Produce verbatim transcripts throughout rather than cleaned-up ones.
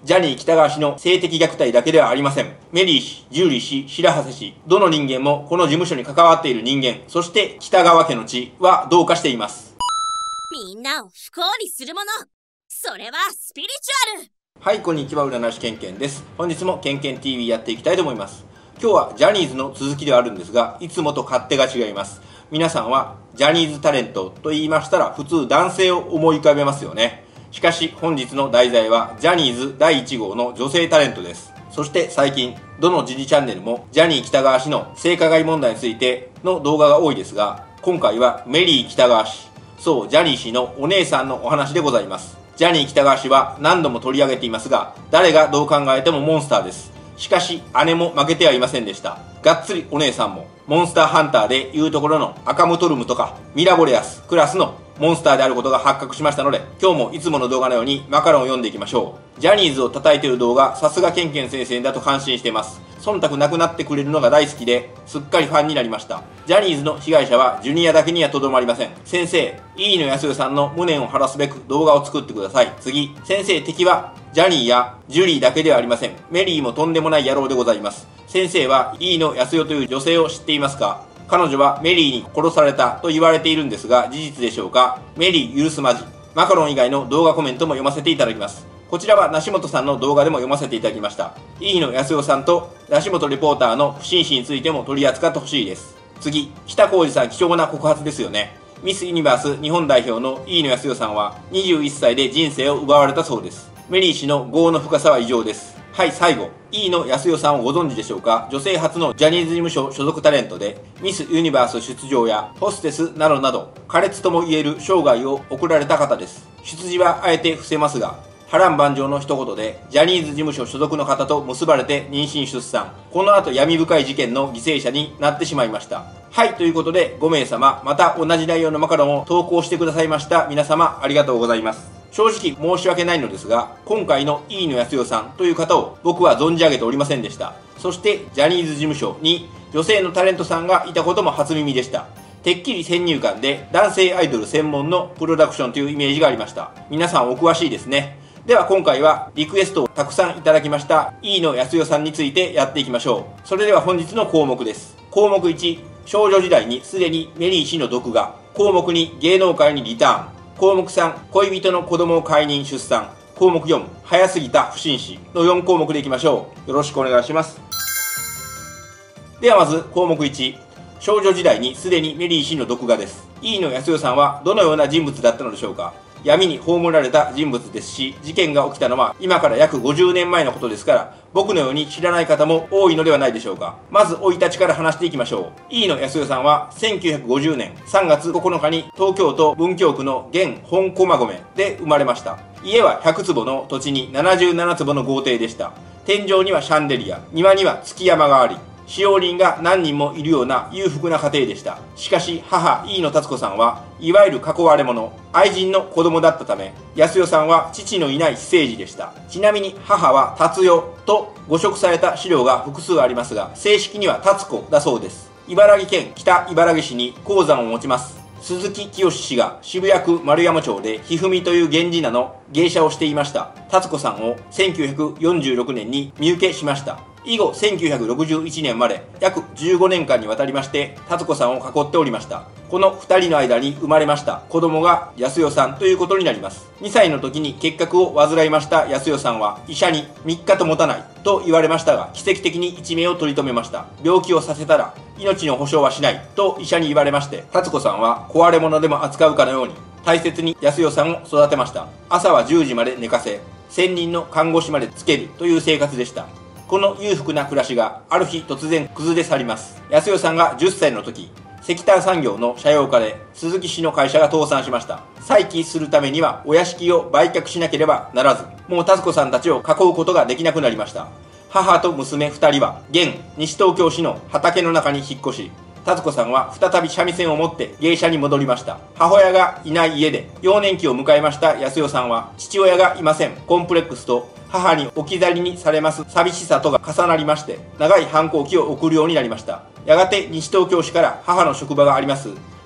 ジャニー喜多川氏の性的虐待だけではありません。メリー氏、ジュリー氏、白波瀬氏、どの人間もこの事務所に関わっている人間、そして北川家の血はどうかしています。 みんなを不幸にするもの、それはスピリチュアル。 はい、こんにちは、占い師ケンケンです。本日もケンケン ティーブイ やっていきたいと思います。今日はジャニーズの続きではあるんですが、いつもと勝手が違います。皆さんはジャニーズタレントと言いましたら普通男性を思い浮かべますよね。しかし本日の題材はジャニーズだいいち号の女性タレントです。そして最近どの時事チャンネルもジャニー喜多川氏の性加害問題についての動画が多いですが、今回はメリー喜多川氏、そうジャニー氏のお姉さんのお話でございます。ジャニー喜多川氏は何度も取り上げていますが、誰がどう考えてもモンスターです。しかし姉も負けてはいませんでした。がっつりお姉さんもモンスターハンターでいうところのアカムトルムとかミラボレアスクラスのモンスターであることが発覚しましたので、今日もいつもの動画のようにマカロンを読んでいきましょう。ジャニーズを叩いている動画、さすがケンケン先生だと感心しています。忖度なくなってくれるのが大好きで、すっかりファンになりました。ジャニーズの被害者はジュニアだけにはとどまりません。先生、飯野康代さんの無念を晴らすべく動画を作ってください。次、先生敵はジャニーやジュリーだけではありません。メリーもとんでもない野郎でございます。先生は飯野康代という女性を知っていますか？彼女はメリーに殺されたと言われているんですが、事実でしょうか？メリー許すまじ。マカロン以外の動画コメントも読ませていただきます。こちらは梨本さんの動画でも読ませていただきました。飯野康代さんと梨本リポーターの不審死についても取り扱ってほしいです。次、北浩二さん貴重な告発ですよね。ミスユニバース日本代表の飯野康代さんはにじゅういっさいで人生を奪われたそうです。メリー氏の業の深さは異常です。はい、最後。飯野康代さんをご存知でしょうか？女性初のジャニーズ事務所所属タレントで、ミスユニバース出場やホステスなどなど、苛烈とも言える生涯を送られた方です。出自はあえて伏せますが、波乱万丈の一言で、ジャニーズ事務所所属の方と結ばれて妊娠出産。この後闇深い事件の犠牲者になってしまいました。はい、ということでご名様、また同じ内容のマカロンを投稿してくださいました皆様ありがとうございます。正直申し訳ないのですが、今回の飯野康代さんという方を僕は存じ上げておりませんでした。そしてジャニーズ事務所に女性のタレントさんがいたことも初耳でした。てっきり先入観で男性アイドル専門のプロダクションというイメージがありました。皆さんお詳しいですね。では今回はリクエストをたくさんいただきました飯野康代さんについてやっていきましょう。それでは本日の項目です。項目いち、少女時代にすでにメリー氏の毒が。項目に、芸能界にリターン。項目さん、恋人の子供を解任出産。項目よん、早すぎた不審死のよん項目でいきましょう。よろしくお願いします。ではまず項目いち、少女時代にすでにメリー氏の毒がです。飯野康代さんはどのような人物だったのでしょうか？闇に葬られた人物ですし、事件が起きたのは今から約ごじゅうねんまえのことですから、僕のように知らない方も多いのではないでしょうか。まず生い立ちから話していきましょう。飯野康代さんはせんきゅうひゃくごじゅうねんさんがつここのかに東京都文京区の現本駒込で生まれました。家はひゃくつぼの土地にななじゅうななつぼの豪邸でした。天井にはシャンデリア、庭には築山があり、使用人が何人もいるような裕福な家庭でした。しかし母飯野達子さんはいわゆる囲われ者、愛人の子供だったため、康代さんは父のいない非政治でした。ちなみに母は達代と誤植された資料が複数ありますが、正式には達子だそうです。茨城県北茨城市に鉱山を持ちます鈴木清氏が渋谷区丸山町でひふみという源氏名の芸者をしていました。達子さんをせんきゅうひゃくよんじゅうろくねんに身請けしました。以後せんきゅうひゃくろくじゅういちねんまで約じゅうごねんかんにわたりまして達子さんを囲っておりました。このふたりの間に生まれました子供が康代さんということになります。にさいの時に結核を患いました康代さんは医者にみっかと持たないと言われましたが、奇跡的に一命を取り留めました。病気をさせたら命の保証はしないと医者に言われまして、達子さんは壊れ物でも扱うかのように大切に康代さんを育てました。朝はじゅうじまで寝かせ、専任の看護師までつけるという生活でした。この裕福な暮らしがある日突然崩れ去ります。康代さんがじゅっさいの時、石炭産業の斜陽化で鈴木氏の会社が倒産しました。再起するためにはお屋敷を売却しなければならず、もう達子さんたちを囲うことができなくなりました。母と娘ふたりは現西東京市の畑の中に引っ越し、達子さんは再び三味線を持って芸者に戻りました。母親がいない家で幼年期を迎えました康代さんは、父親がいませんコンプレックスと母に置き去りにされます寂しさとが重なりまして、長い反抗期を送るようになりました。やがて西東京市から母の職場があります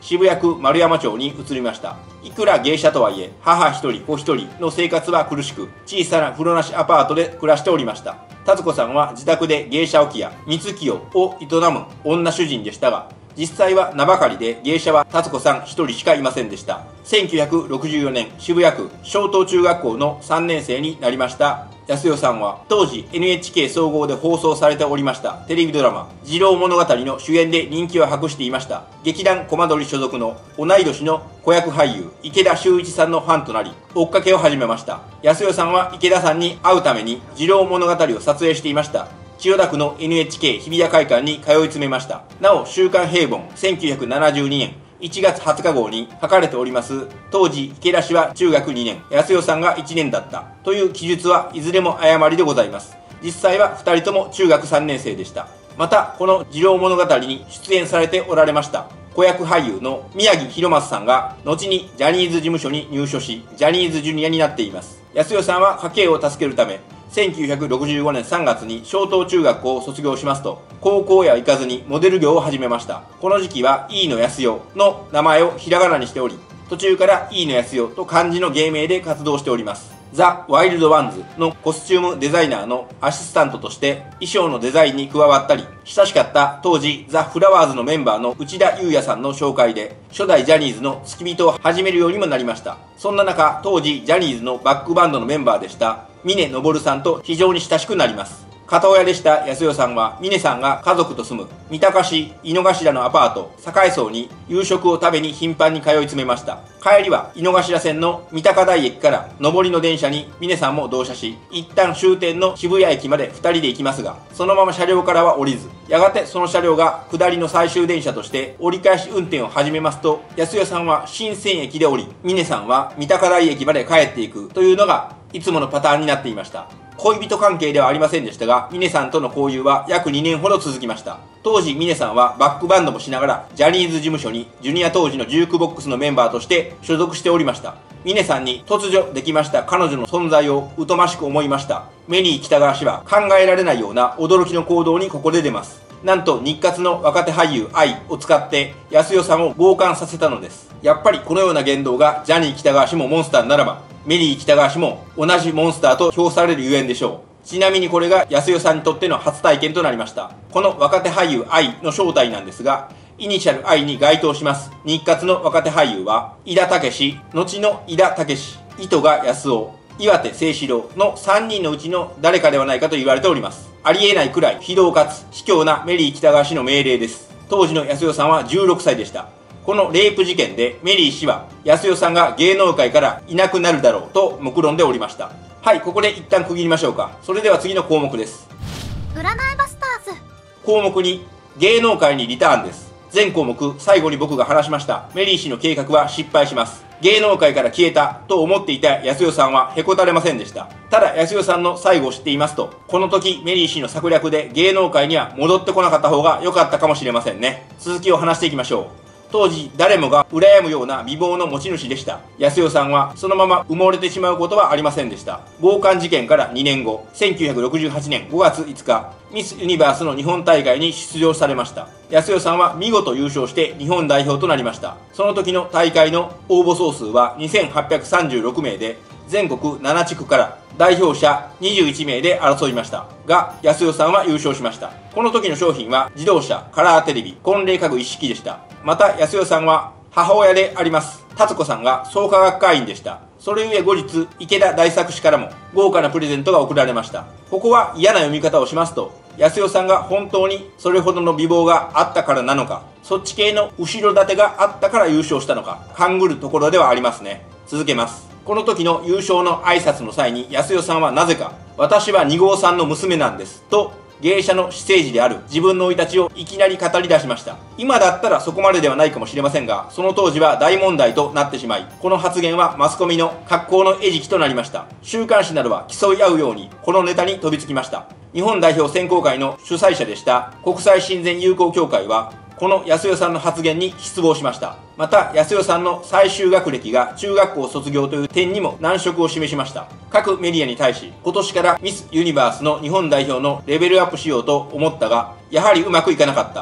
渋谷区丸山町に移りました。いくら芸者とはいえ、母一人子一人の生活は苦しく、小さな風呂なしアパートで暮らしておりました。達子さんは自宅で芸者置屋、三月夜を営む女主人でしたが、実際は名ばかりで芸者は達子さん一人しかいませんでした。せんきゅうひゃくろくじゅうよねん、渋谷区小東中学校のさんねん生になりました康代さんは、当時 エヌエイチケー 総合で放送されておりましたテレビドラマ「次郎物語」の主演で人気を博していました。劇団コマドリ所属の同い年の子役俳優池田秀一さんのファンとなり、追っかけを始めました。康代さんは池田さんに会うために次郎物語を撮影していました。千代田区の エヌエイチケー 日比谷会館に通い詰めました。なお、週刊平凡せんきゅうひゃくななじゅうにねんいちがつはつか号に書かれております、当時池田氏は中学にねん、康代さんがいちねんだったという記述はいずれも誤りでございます。実際はふたりとも中学さんねん生でした。また、この次郎物語に出演されておられました子役俳優の宮城博正さんが、後にジャニーズ事務所に入所し、ジャニーズジュニアになっています。康代さんは家計を助けるため、せんきゅうひゃくろくじゅうごねんさんがつに小東中学校を卒業しますと、高校へは行かずにモデル業を始めました。この時期は飯野康代の名前をひらがなにしており、途中から飯野康代と漢字の芸名で活動しております。ザ・ワイルドワンズのコスチュームデザイナーのアシスタントとして衣装のデザインに加わったり、親しかった当時ザ・フラワーズのメンバーの内田裕也さんの紹介で初代ジャニーズの付き人を始めるようにもなりました。そんな中、当時ジャニーズのバックバンドのメンバーでした峰昇さんと非常に親しくなります。片親でした康代さんは、峰さんが家族と住む三鷹市井の頭のアパート栄荘に夕食を食べに頻繁に通い詰めました。帰りは井の頭線の三鷹台駅から上りの電車に峰さんも同車し、一旦終点の渋谷駅までふたりで行きますが、そのまま車両からは降りず、やがてその車両が下りの最終電車として折り返し運転を始めますと、康代さんは新鮮駅で降り、峰さんは三鷹台駅まで帰っていくというのがいつものパターンになっていました。恋人関係ではありませんでしたが、峰さんとの交友は約にねんほど続きました。当時峰さんはバックバンドもしながらジャニーズ事務所にジュニア当時のジュークボックスのメンバーとして所属しておりました。峰さんに突如できました彼女の存在を疎ましく思いました。メリー北川氏は考えられないような驚きの行動にここで出ます。なんと日活の若手俳優愛を使って康代さんを強姦させたのです。やっぱりこのような言動がジャニー喜多川氏もモンスターならば、メリー北川氏も同じモンスターと評されるゆえんでしょう。ちなみにこれが康代さんにとっての初体験となりました。この若手俳優愛の正体なんですが、イニシャル愛に該当します日活の若手俳優は井田武史、後の井田武史、糸賀康夫、岩手清志郎のさんにんのうちの誰かではないかと言われております。ありえないくらい非道かつ卑怯なメリー北川氏の命令です。当時の康代さんはじゅうろくさいでした。このレイプ事件でメリー氏は康代さんが芸能界からいなくなるだろうと目論んでおりました。はい、ここで一旦区切りましょうか。それでは次の項目です。 占いバスターズ。 項目に芸能界にリターンです。全項目最後に僕が話しましたメリー氏の計画は失敗します。芸能界から消えたと思っていた康代さんはへこたれませんでした。ただ康代さんの最後を知っていますと、この時メリー氏の策略で芸能界には戻ってこなかった方が良かったかもしれませんね。続きを話していきましょう。当時誰もが羨むような美貌の持ち主でした。康代さんはそのまま埋もれてしまうことはありませんでした。強姦事件からにねんご、せんきゅうひゃくろくじゅうはちねんごがついつか、ミス・ユニバースの日本大会に出場されました。康代さんは見事優勝して日本代表となりました。その時の大会の応募総数はにせんはっぴゃくさんじゅうろくめいで、全国ななちくから代表者にじゅういちめいで争いましたが、康代さんは優勝しました。この時の商品は自動車、カラーテレビ、婚礼家具一式でした。また康代さんは母親であります達子さんが創価学会員でした。それゆえ後日池田大作氏からも豪華なプレゼントが贈られました。ここは嫌な読み方をしますと、康代さんが本当にそれほどの美貌があったからなのか、そっち系の後ろ盾があったから優勝したのか、勘ぐるところではありますね。続けます。この時の優勝の挨拶の際に康代さんはなぜか、私はに号さんの娘なんですと芸者の私生児である自分の生い立ちをいきなり語り出しました。今だったらそこまでではないかもしれませんが、その当時は大問題となってしまい、この発言はマスコミの格好の餌食となりました。週刊誌などは競い合うようにこのネタに飛びつきました。日本代表選考会の主催者でした国際親善友好協会はこの康代さんの発言に失望しました。また康代さんの最終学歴が中学校卒業という点にも難色を示しました。各メディアに対し、今年からミスユニバースの日本代表のレベルアップしようと思ったが、やはりうまくいかなかった。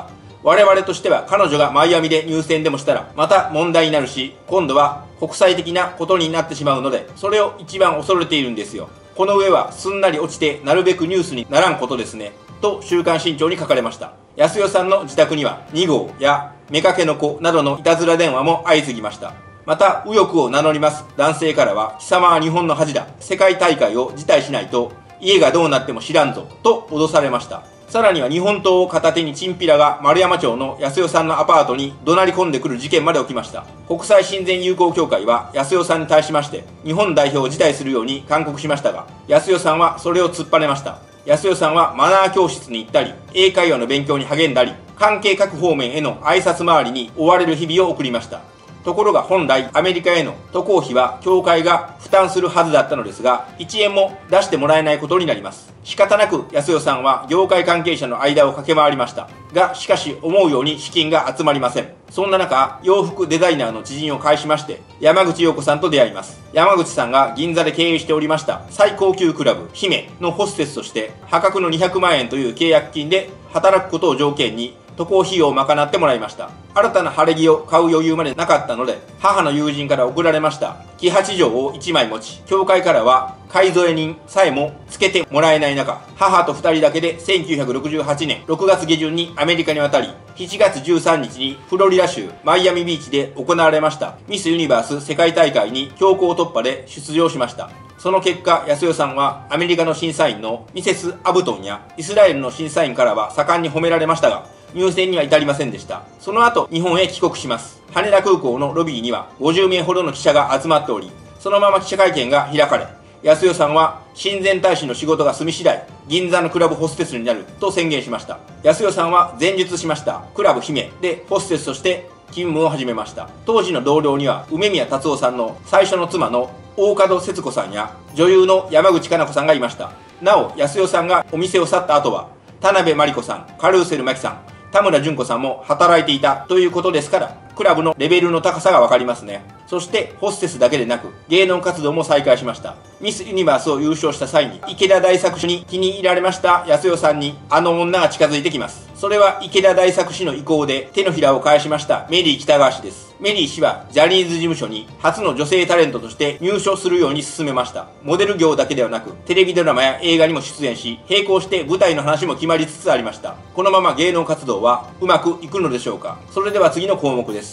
我々としては彼女がマイアミで入選でもしたらまた問題になるし、今度は国際的なことになってしまうので、それを一番恐れているんですよ。この上はすんなり落ちてなるべくニュースにならんことですね。と週刊新潮に書かれました。康代さんの自宅にはに号や妾の子などのいたずら電話も相次ぎました。また右翼を名乗ります男性からは、貴様は日本の恥だ、世界大会を辞退しないと家がどうなっても知らんぞと脅されました。さらには日本刀を片手にチンピラが丸山町の康代さんのアパートに怒鳴り込んでくる事件まで起きました。国際親善友好協会は康代さんに対しまして日本代表を辞退するように勧告しましたが、康代さんはそれを突っぱねました。康代さんはマナー教室に行ったり、英会話の勉強に励んだり、関係各方面への挨拶回りに追われる日々を送りました。ところが本来アメリカへの渡航費は協会が負担するはずだったのですが、いちえんも出してもらえないことになります。仕方なく康代さんは業界関係者の間を駆け回りましたが、しかし思うように資金が集まりません。そんな中、洋服デザイナーの知人を介しまして山口陽子さんと出会います。山口さんが銀座で経営しておりました最高級クラブ姫のホステスとして破格のにひゃくまんえんという契約金で働くことを条件に渡航費用を賄ってもらいました。新たな晴れ着を買う余裕までなかったので、母の友人から送られました黄八条をいちまい持ち、教会からは買添人さえもつけてもらえない中、母とふたりだけでせんきゅうひゃくろくじゅうはちねんろくがつげじゅんにアメリカに渡り、しちがつじゅうさんにちにフロリダ州マイアミビーチで行われましたミス・ユニバース世界大会に強行突破で出場しました。その結果、康代さんはアメリカの審査員のミセス・アブトンやイスラエルの審査員からは盛んに褒められましたが、入選には至りませんでした。その後、日本へ帰国します。羽田空港のロビーにはごじゅうめいほどの記者が集まっており、そのまま記者会見が開かれ、康代さんは親善大使の仕事が済み次第、銀座のクラブホステスになると宣言しました。康代さんは前述しましたクラブ姫でホステスとして勤務を始めました。当時の同僚には梅宮達夫さんの最初の妻の大門節子さんや女優の山口加奈子さんがいました。なお、康代さんがお店を去った後は田辺真理子さん、カルーセル麻紀さん、田村淳子さんも働いていたということですから、クラブのレベルの高さがわかりますね。そしてホステスだけでなく芸能活動も再開しました。ミス・ユニバースを優勝した際に池田大作氏に気に入られました康代さんにあの女が近づいてきます。それは池田大作氏の意向で手のひらを返しましたメリー北川氏です。メリー氏はジャニーズ事務所に初の女性タレントとして入所するように進めました。モデル業だけではなくテレビドラマや映画にも出演し、並行して舞台の話も決まりつつありました。このまま芸能活動はうまくいくのでしょうか。それでは次の項目です。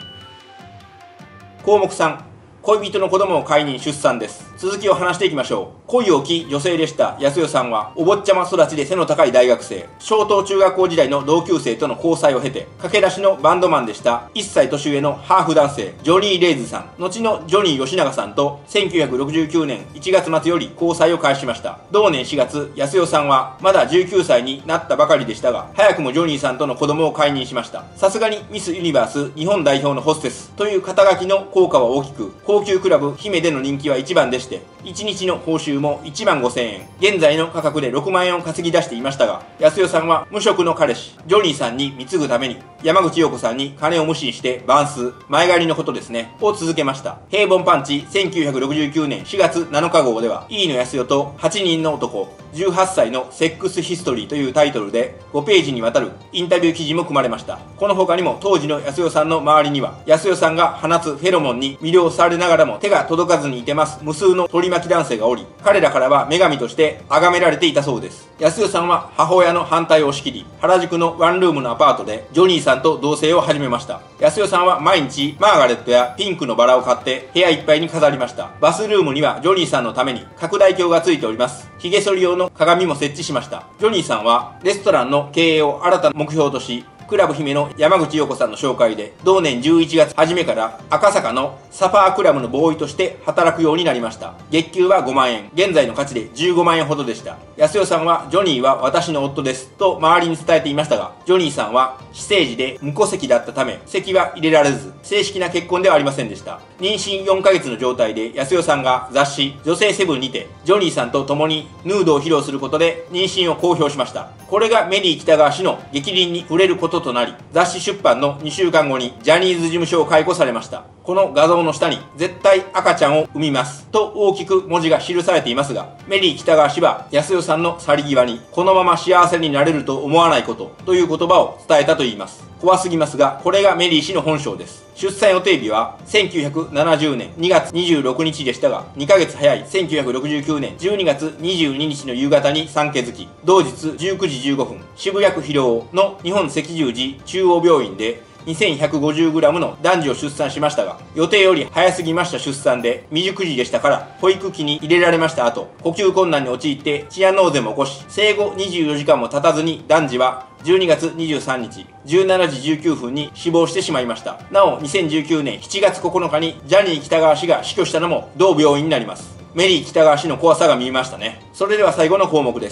項目さん、恋人の子供を飼いに出産です。続きを話していきましょう。恋を置き女性でした康代さんはお坊ちゃま育ちで背の高い大学生、小東中学校時代の同級生との交際を経て駆け出しのバンドマンでしたいっさい年上のハーフ男性ジョニー・レイズさん、後のジョニー吉永さんとせんきゅうひゃくろくじゅうきゅうねんいちがつまつより交際を開始しました。同年しがつ、康代さんはまだじゅうきゅうさいになったばかりでしたが、早くもジョニーさんとの子供を解任しました。さすがにミス・ユニバース日本代表のホステスという肩書きの効果は大きく、高級クラブ姫での人気は一番でして、いちにちの報酬もいちまんごせんえん、現在の価格でろくまんえんを稼ぎ出していましたが、康代さんは無職の彼氏ジョニーさんに貢ぐために山口陽子さんに金を無視してバンス、前借りのことですねを続けました。平凡パンチせんきゅうひゃくろくじゅうきゅうねんしがつなのか号では、飯野康代とはちにんの男じゅうはっさいのセックスヒストリーというタイトルでごページにわたるインタビュー記事も組まれました。この他にも当時の康代さんの周りには、康代さんが放つフェロモンに魅了されながらも手が届かずにいてます無数の取り巻き男性がおり、彼らからは女神として崇められていたそうです。康代さんは母親の反対を押し切り、原宿のワンルームのアパートでジョニーさんと同棲を始めました。康代さんは毎日マーガレットやピンクのバラを買って部屋いっぱいに飾りました。バスルームにはジョニーさんのために拡大鏡がついております。髭剃り用の鏡も設置しました。ジョニーさんはレストランの経営を新たな目標とし、クラブ姫の山口陽子さんの紹介で同年じゅういちがつ初めから赤坂のサファークラブのボーイとして働くようになりました。月給はごまんえん、現在の価値でじゅうごまんえんほどでした。康代さんはジョニーは私の夫ですと周りに伝えていましたが、ジョニーさんは私生児で無戸籍だったため籍は入れられず、正式な結婚ではありませんでした。妊娠よんかげつの状態で康代さんが雑誌女性セブンにてジョニーさんと共にヌードを披露することで妊娠を公表しました。これがメリー北川氏の逆鱗に触れることとなり、雑誌出版のにしゅうかんごにジャニーズ事務所を解雇されました。 この画像の下に絶対赤ちゃんを産みますと大きく文字が記されていますが、メリー北川氏は安代さんの去り際にこのまま幸せになれると思わないことという言葉を伝えたといいます。怖すぎますが、これがメリー氏の本性です。出産予定日はせんきゅうひゃくななじゅうねんにがつにじゅうろくにちでしたが、にかげつ早いせんきゅうひゃくろくじゅうきゅうねんじゅうにがつにじゅうににちの夕方に産気づき、同日じゅうくじじゅうごふん、渋谷区広尾の日本赤十字中央病院でにせんひゃくごじゅうグラム の男児を出産しましたが、予定より早すぎました出産で未熟児でしたから保育器に入れられました後、呼吸困難に陥ってチアノーゼも起こし、生後にじゅうよじかんも経たずに男児はじゅうにがつにじゅうさんにちじゅうしちじじゅうきゅうふんに死亡してしまいました。なおにせんじゅうきゅうねんしちがつここのかにジャニー喜多川氏が死去したのも同病院になります。メリー喜多川氏の怖さが見えましたね。それでは最後の項目です。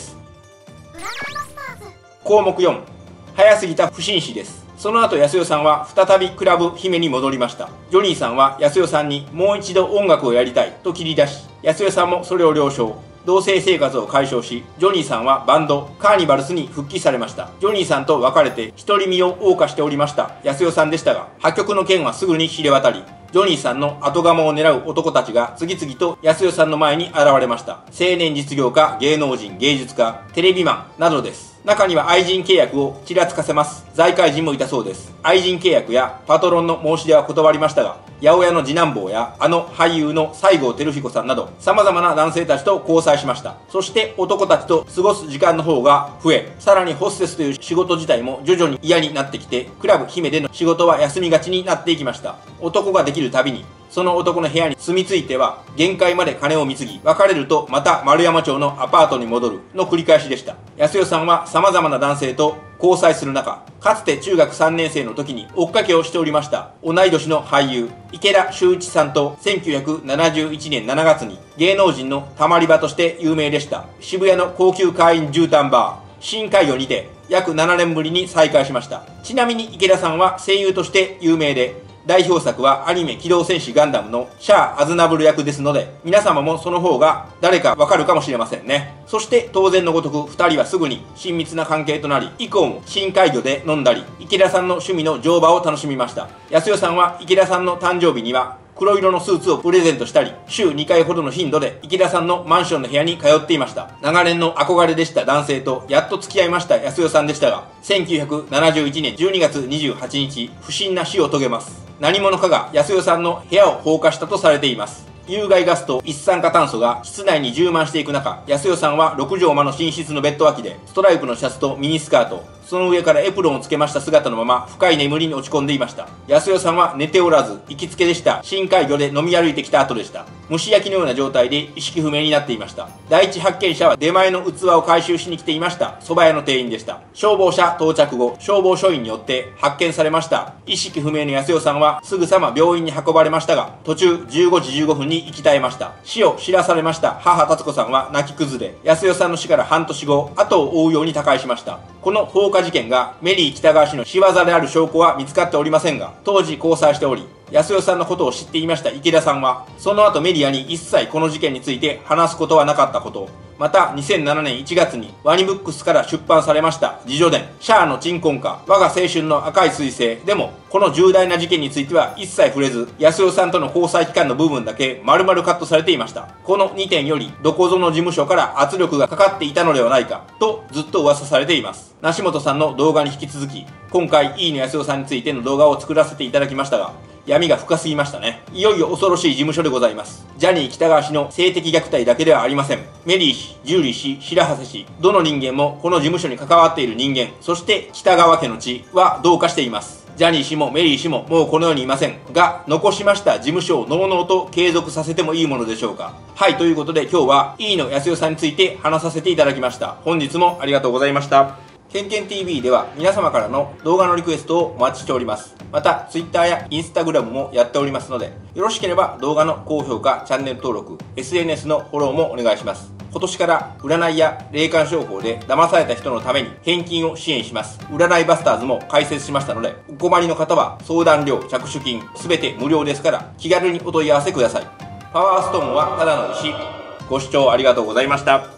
項目よん、早すぎた不審死です。その後安代さんは再びクラブ姫に戻りました。ジョニーさんは安代さんにもう一度音楽をやりたいと切り出し、安代さんもそれを了承。同棲生活を解消し、ジョニーさんはバンドカーニバルスに復帰されました。ジョニーさんと別れて独り身を謳歌しておりました安代さんでしたが、破局の件はすぐに知れ渡り、ジョニーさんの後釜を狙う男たちが次々と安代さんの前に現れました。青年実業家、芸能人、芸術家、テレビマンなどです。中には愛人契約をちらつかせます財界人もいたそうです。愛人契約やパトロンの申し出は断りましたが、八百屋の次男坊やあの俳優の西郷輝彦さんなど様々な男性たちと交際しました。そして男たちと過ごす時間の方が増え、さらにホステスという仕事自体も徐々に嫌になってきて、クラブ姫での仕事は休みがちになっていきました。男ができるたびにその男の部屋に住み着いては限界まで金を貢ぎ、別れるとまた丸山町のアパートに戻るの繰り返しでした。安代さんは様々な男性と交際する中、かつて中学さんねんせいの時に追っかけをしておりました同い年の俳優池田秀一さんとせんきゅうひゃくななじゅういちねんしちがつに芸能人のたまり場として有名でした渋谷の高級会員絨毯バー深海魚にて約ななねんぶりに再会しました。ちなみに池田さんは声優として有名で、代表作はアニメ機動戦士ガンダムのシャア・アズナブル役ですので、皆様もその方が誰かわかるかもしれませんね。そして当然のごとくふたりはすぐに親密な関係となり、以降も深海魚で飲んだり、池田さんの趣味の乗馬を楽しみました。安代さんは池田さんの誕生日には黒色のスーツをプレゼントしたり、週にかいほどの頻度で池田さんのマンションの部屋に通っていました。長年の憧れでした男性とやっと付き合いました安代さんでしたが、せんきゅうひゃくななじゅういちねんじゅうにがつにじゅうはちにち、不審な死を遂げます。何者かが安代さんの部屋を放火したとされています。有害ガスと一酸化炭素が室内に充満していく中、安代さんはろくじょう間の寝室のベッド脇でストライプのシャツとミニスカート、その上からエプロンをつけました姿のまま深い眠りに落ち込んでいました。安代さんは寝ておらず、行きつけでした深海魚で飲み歩いてきた後でした。蒸し焼きのような状態で意識不明になっていました。第一発見者は出前の器を回収しに来ていました蕎麦屋の店員でした。消防車到着後、消防署員によって発見されました意識不明の安代さんはすぐさま病院に運ばれましたが、途中じゅうごじじゅうごふんに息絶えました。死を知らされました母達子さんは泣き崩れ、安代さんの死から半年後、後を追うように他界しました。この放火事件がメリー北川氏の仕業である証拠は見つかっておりませんが、当時交際しており、安代さんのことを知っていました池田さんは、その後メディアに一切この事件について話すことはなかったこと、またにせんななねんいちがつにワニブックスから出版されました自叙伝シャアの鎮魂歌我が青春の赤い彗星でも、この重大な事件については一切触れず、安代さんとの交際期間の部分だけ丸々カットされていました。このにてんよりどこぞの事務所から圧力がかかっていたのではないかとずっと噂されています。梨本さんの動画に引き続き、今回いいね安代さんについての動画を作らせていただきましたが、闇が深すぎましたね。いよいよ恐ろしい事務所でございます。ジャニー喜多川氏の性的虐待だけではありません。メリー氏、ジュリー氏、白羽氏、どの人間もこの事務所に関わっている人間、そして北川家の血は同化しています。ジャニー氏もメリー氏ももうこの世にいませんが、残しました事務所をのうのうと継続させてもいいものでしょうか。はい、ということで今日は E の安代さんについて話させていただきました。本日もありがとうございました。ケンケン ティーブイ では皆様からの動画のリクエストをお待ちしております。また Twitter や Instagram もやっておりますので、よろしければ動画の高評価、チャンネル登録、エスエヌエス のフォローもお願いします。今年から占いや霊感商法で騙された人のために返金を支援します。占いバスターズも開設しましたので、お困りの方は相談料、着手金、すべて無料ですから気軽にお問い合わせください。パワーストーンはただの石。ご視聴ありがとうございました。